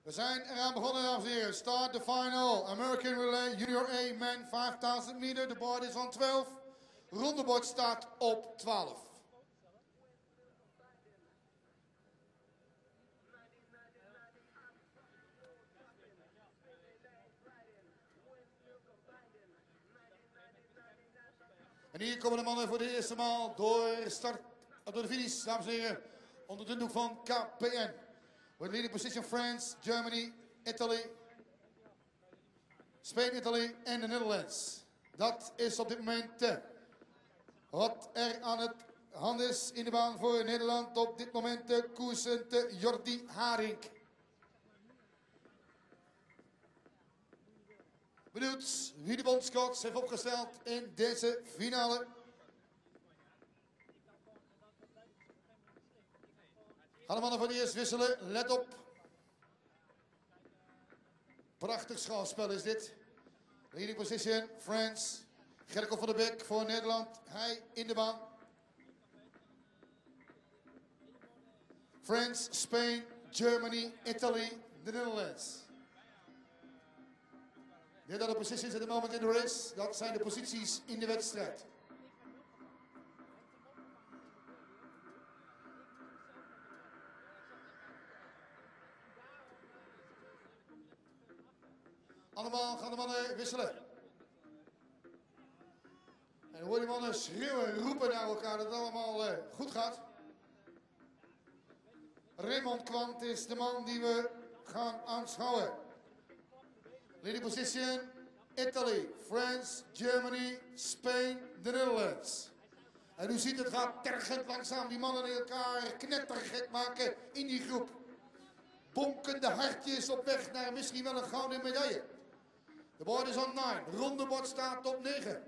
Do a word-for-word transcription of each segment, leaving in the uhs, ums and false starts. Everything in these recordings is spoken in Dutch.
We zijn eraan begonnen, dames en heren. Start the final. American Relay Junior A Men vijfduizend meter. De board is on twaalf. Rondebord staat op twaalf. En hier komen de mannen voor de eerste maal door, start, door de finish, dames en heren. Onder de doek van K P N. With leading position France, Germany, Italy, Spain, Italy en de Netherlands. Dat is op dit moment uh, wat er aan het hand is in de baan voor Nederland. Op dit moment de koersend Jordi Haring. Benieuwd wie de bondscoach heeft opgesteld in deze finale. Gaan de mannen voor het eerst wisselen. Let op. Prachtig schouwspel is dit. Leading position, France. Gerko van der Beek voor Nederland. Hij in de baan. France, Spain, Germany, Italy, the Netherlands. Dit zijn de posities at the moment in the race. Dat zijn de posities in de wedstrijd. Allemaal gaan de mannen wisselen. En dan hoor die mannen schreeuwen en roepen naar elkaar dat het allemaal uh, goed gaat. Raymond Kwant is de man die we gaan aanschouwen. Leading position, Italy, France, Germany, Spain, the Netherlands. En u ziet het gaat tergend langzaam die mannen in elkaar knettergek maken in die groep. Bonkende hartjes op weg naar misschien wel een gouden medaille. De board is on nine. Rondebord staat op negen.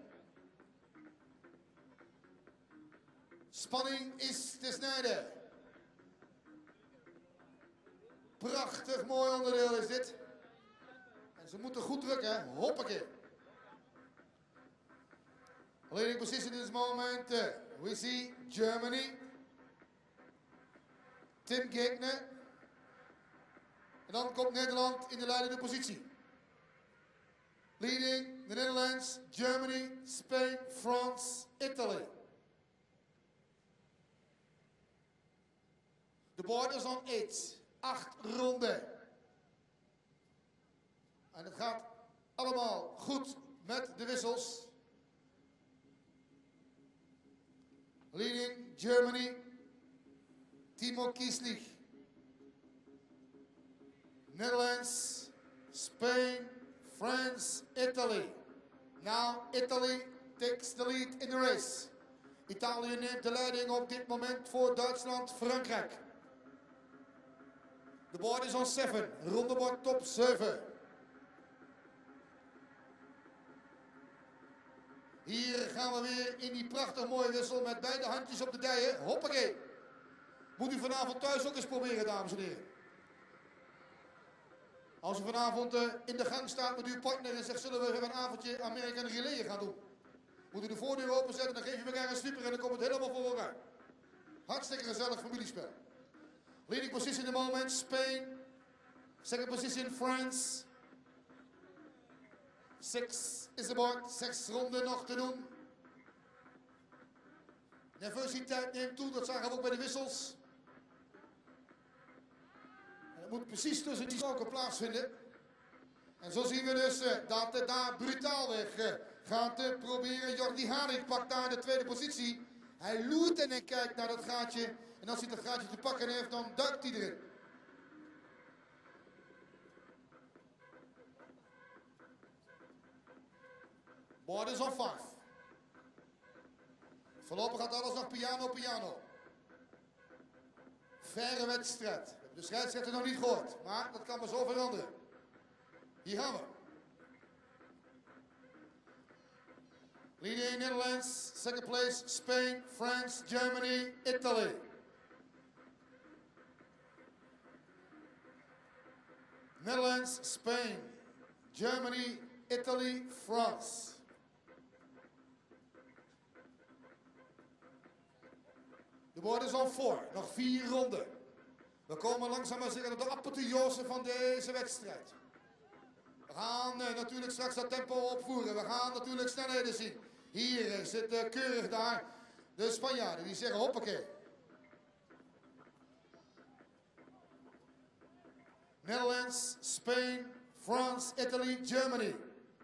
Spanning is te snijden. Prachtig mooi onderdeel is dit. En ze moeten goed drukken. Hoppakee. Leading position in this moment. Uh, we see Germany. Tim Gegner. En dan komt Nederland in de leidende positie. Leading the Netherlands, Germany, Spain, France, Italy. The board is on eight. Acht ronden. En het gaat allemaal goed met de wissels. Leading Germany, Timo Kieslich. Netherlands, Spain, France, Italy. Now Italy takes the lead in the race. Italië neemt de leiding op dit moment voor Duitsland, Frankrijk. The board is on seven. Rondebord top zeven. Hier gaan we weer in die prachtig mooie wissel met beide handjes op de dijen. Hoppakee. Moet u vanavond thuis ook eens proberen, dames en heren. Als u vanavond uh, in de gang staat met uw partner en zegt, zullen we even een avondje American Relay gaan doen. Moet u de voordeur openzetten, dan geef je elkaar een slieper en dan komt het helemaal voor elkaar. Hartstikke gezellig familiespel. Leading position in the moment, Spain. Second position, France. Six is aboard, zes ronden nog te doen. Nervositeit neemt toe, dat zagen we ook bij de wissels. Het moet precies tussen die stoken plaatsvinden. En zo zien we dus uh, dat het daar brutaalweg uh, gaat uh, proberen. Jordi Haring pakt daar de tweede positie. Hij loert en hij kijkt naar dat gaatje. En als hij dat gaatje te pakken heeft, dan duikt hij erin. Board is on five. Voorlopig gaat alles nog piano, piano. Verre wedstrijd. We hebben de scheidsrechter nog niet gehoord, maar dat kan maar zo veranderen. Hier gaan we. Leading Netherlands, second place Spain, France, Germany, Italy. Netherlands, Spain, Germany, Italy, France. De board is on four. Nog vier ronden. We komen langzaam maar zeker op de apotheose van deze wedstrijd. We gaan uh, natuurlijk straks dat tempo opvoeren. We gaan natuurlijk snelheden zien. Hier uh, zit uh, keurig daar de Spanjaarden. Die zeggen hoppakee. Netherlands, Spain, France, Italy, Germany.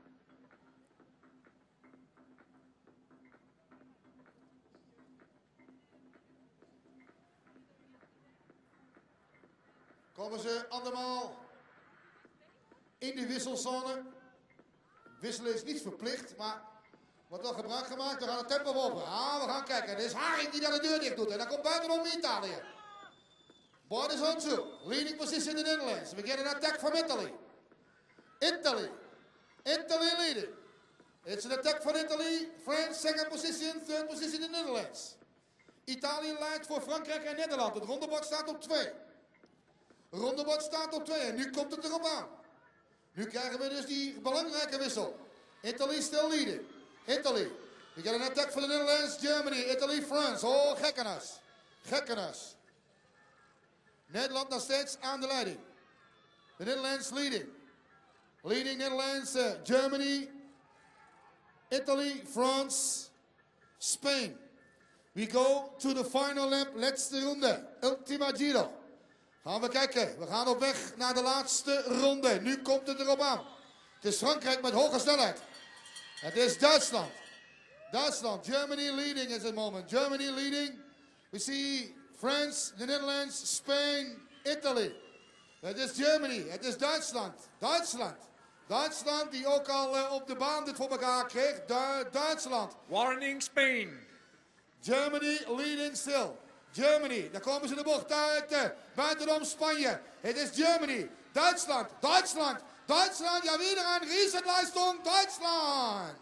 Komen ze allemaal in de wisselzone. Wisselen is niet verplicht, maar wordt wel gebruik gemaakt. We gaan het tempo op. Ah, we gaan kijken. Dit is Haring die daar de deur dicht doet. En dan komt buitenom Italië. Board is on two. Leading position in the Netherlands. We get an attack from Italy. Italy. Italy leading. It's an attack from Italy. France second position. Third position in the Netherlands. Italië leidt voor Frankrijk en Nederland. Het rondebord staat op twee. Rondebord staat op twee en nu komt het erop aan. Nu krijgen we dus die belangrijke wissel. Italy still leading. Italy. We get an attack for the Netherlands, Germany, Italy, France. Oh, gekkenas. Gekkenas. Nederland nog steeds aan de leiding. The Netherlands leading. Leading Netherlands, uh, Germany, Italy, France, Spain. We go to the final lap, laatste ronde. Ultima Giro. Gaan we kijken. We gaan op weg naar de laatste ronde. Nu komt het erop aan. Het is Frankrijk met hoge snelheid. Het is Duitsland. Duitsland. Germany leading at the moment. Germany leading. We see France, the Netherlands, Spain, Italy. Het is Germany. Het is Duitsland. Duitsland. Duitsland die ook al uh, op de baan dit voor elkaar kreeg. Du Duitsland. Warning Spain. Germany leading still. Germany, daar komen ze de bocht uit. Uh, buitenom Spanje. Het is Germany. Duitsland. Duitsland. Duitsland. Ja, weer een Riesenleistung. Duitsland.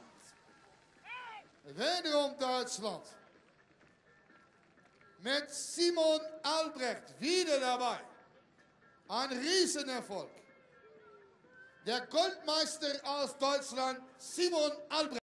Wederom Duitsland. Met Simon Albrecht wieder dabei. Ein Riesenerfolg. Der Goldmeister aus Deutschland, Simon Albrecht.